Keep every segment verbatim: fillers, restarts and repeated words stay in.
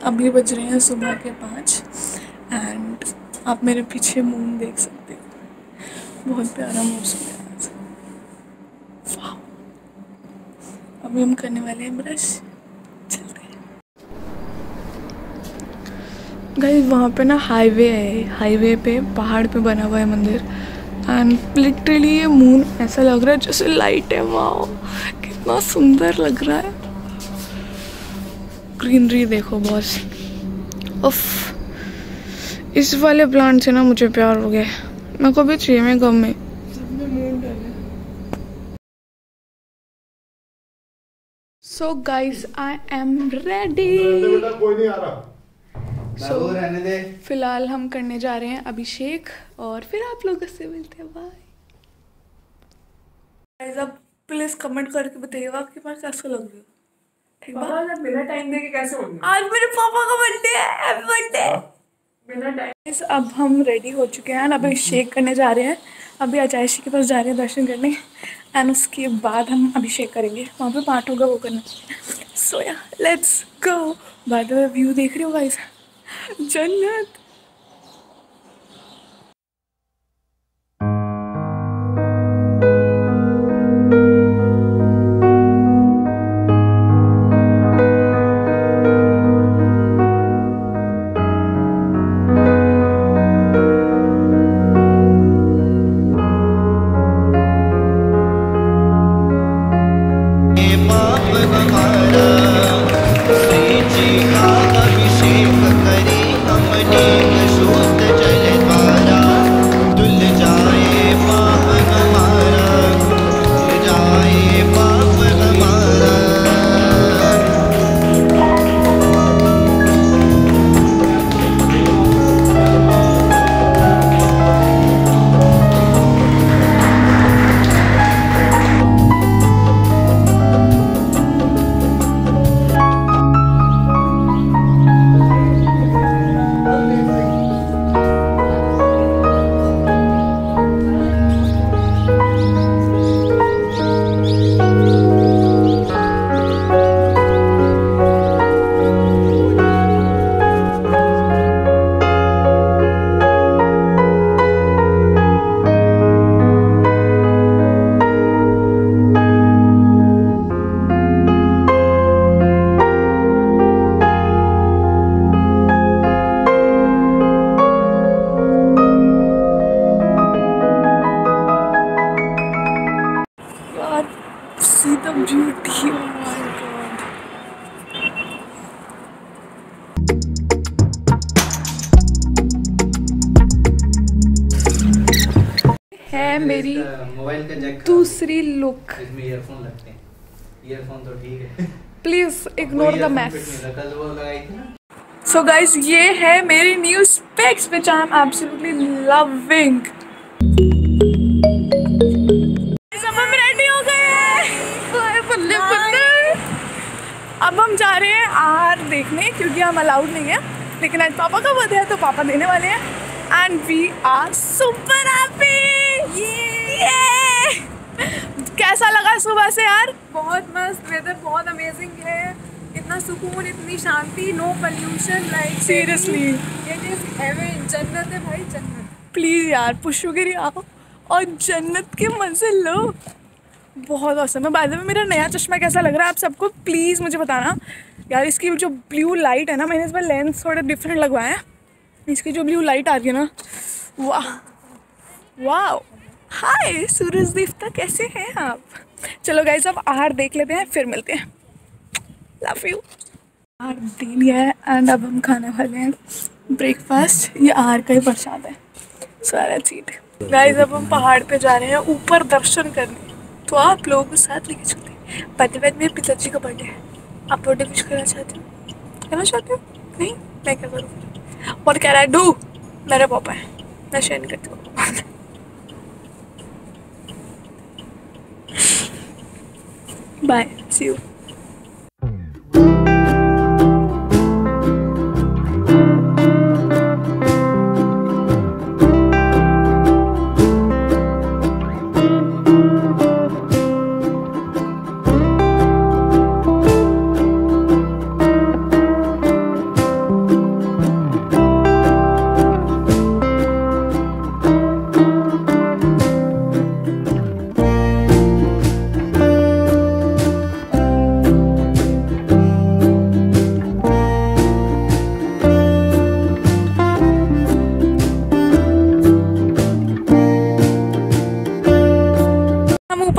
अभी बज रहे हैं सुबह के पाँच एंड आप मेरे पीछे मून देख सकते हो। बहुत प्यारा मौसम है आज। वाह। अभी हम करने वाले हैं ब्रश। चलते हैं गाइस। वहाँ पे ना हाईवे है, हाईवे पे पहाड़ पे बना हुआ है मंदिर एंड लिटरली ये मून ऐसा लग रहा है जैसे लाइट है। वाह कितना सुंदर लग रहा है। ग्रीनरी देखो बॉस। उफ, इस वाले प्लांट से ना मुझे प्यार हो गया। मेरे को भी चाहिए। मैं गम में सबने मून डाले। So guys I am ready. कोई नहीं आ रहा। So, रहने दे। फिलहाल हम करने जा रहे हैं अभिषेक और फिर आप लोगों से मिलते हैं। Bye guys. अब प्लीज कमेंट करके बताइएगा आपके पास कैसा लग रहा है। ठीक है, बिना टाइम देके कैसे हो गया? आज मेरे पापा का बर्थडे है। Happy birthday. बिना टाइम। अब हम रेडी हो चुके हैं, अब अभिषेक करने जा रहे हैं। अभी अचायशी के पास जा रहे हैं दर्शन करने एंड उसके बाद हम अभिषेक करेंगे। वहाँ पे पाठ होगा, वो करना चाहिए। सो या let's go. By the way view देख रहे हो गाइस, जन्नत। See the beauty. Oh my god. है मेरी मोबाइल का जैक दूसरी लुक। इसमें ईयरफोन लगते हैं। ईयरफोन तो ठीक है। Please ignore the mess. So guys, ये है मेरी new specs which I am absolutely loving. अब हम जा रहे हैं आर देखने क्योंकि हम अलाउड नहीं है, लेकिन आज पापा का बर्थडे है तो पापा देने वाले हैं and we are super happy. ये कैसा लगा सुबह से यार? बहुत मस्त वेदर, बहुत अमेजिंग है। इतना सुकून, इतनी शांति, no pollution. Like seriously it is heaven. जन्नत है भाई, जन्नत। प्लीज यार पुष्पगिरी आओ और जन्नत के मजे लो। बहुत औसम है। बाद में मेरा नया चश्मा कैसा लग रहा है आप सबको प्लीज़ मुझे बताना यार। इसकी जो ब्लू लाइट है ना, मैंने इस बार लेंस थोड़ा डिफरेंट लगवाया है। इसकी जो ब्लू लाइट आ रही है ना, वाह वाह। हाय सूरज देवता, कैसे हैं आप? चलो गाइस अब आहार देख लेते हैं, फिर मिलते हैं। Love you. आहार दे लिया है एंड अब हम खाने वाले हैं ब्रेकफास्ट। ये आहार का ही प्रसाद है। सारा चीट गाइस। अब हम पहाड़ पे जा रहे हैं ऊपर दर्शन करने, तो आप लोगों को साथ लेके चलते हैं। पति बाद मेरे पिताजी का बर्थडे है। आप बर्थडे विश करना चाहते हो? करना चाहते हो? नहीं, मैं क्या करूँ? What can I do? मेरे पापा है, मैं शेयर नहीं करती हूँ। Bye, see you.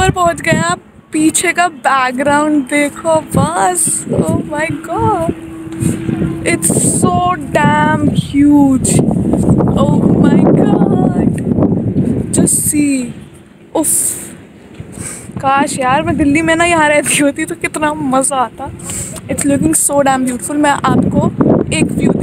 ऊपर पहुंच गए हैं। आप पीछे का बैकग्राउंड देखो बस, oh my god, it's so damn huge, oh my god, just see. उफ, काश यार मैं दिल्ली में ना यहाँ रहती होती तो कितना मज़ा आता। It's looking so damn beautiful. मैं आपको एक व्यू